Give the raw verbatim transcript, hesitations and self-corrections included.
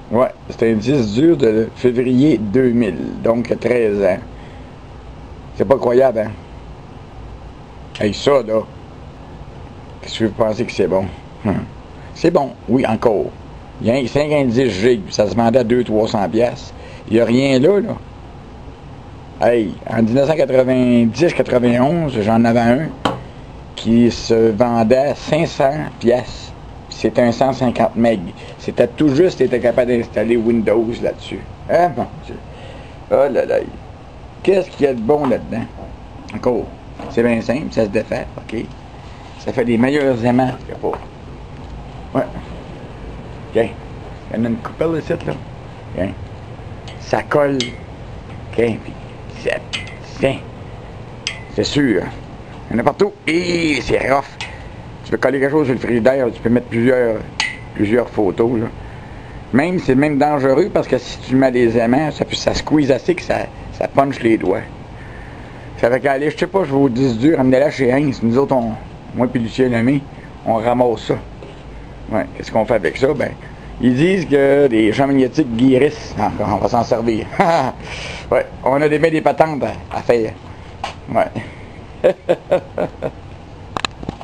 Ouais, c'est un disque dur de février deux mille, donc treize ans. C'est pas croyable, hein? Hey, ça, là, qu'est-ce que vous pensez que c'est bon? Hum. C'est bon, oui, encore. Il y a un cinquante-dix gigs, ça se vendait à deux cents à trois cents piastres. Il n'y a rien là, là. Hey, en dix-neuf cent quatre-vingt-dix quatre-vingt-onze, j'en avais un qui se vendait à cinq cents piastres. C'était un cent cinquante meg. C'était tout juste, était capable d'installer Windows là-dessus. Ah mon Dieu. Oh là là. Qu'est-ce qu'il y a de bon là-dedans? Encore. C'est bien simple, ça se défait, OK? Ça fait des meilleurs aimants qu'il n'y a pas. Ouais. OK. Il y en a une coupelle ici, là. OK. Ça colle. OK. Puis, ça tient. C'est sûr. Il y en a partout. Et c'est rough. Tu peux coller quelque chose sur le frigidaire, tu peux mettre plusieurs, plusieurs photos, là. Même, c'est même dangereux parce que si tu mets des aimants, ça, ça squeeze assez que ça, ça punch les doigts. Ça fait qu'aller, je sais pas, je vous dis dur, amenez-la chez Heinz. Nous autres, on, moi et Lucien Lemay, on ramasse ça. Ouais, qu'est-ce qu'on fait avec ça? Ben, ils disent que les champs magnétiques guérissent. Ah, on va s'en servir. Ouais, on a des, des patentes à, à faire. Ouais.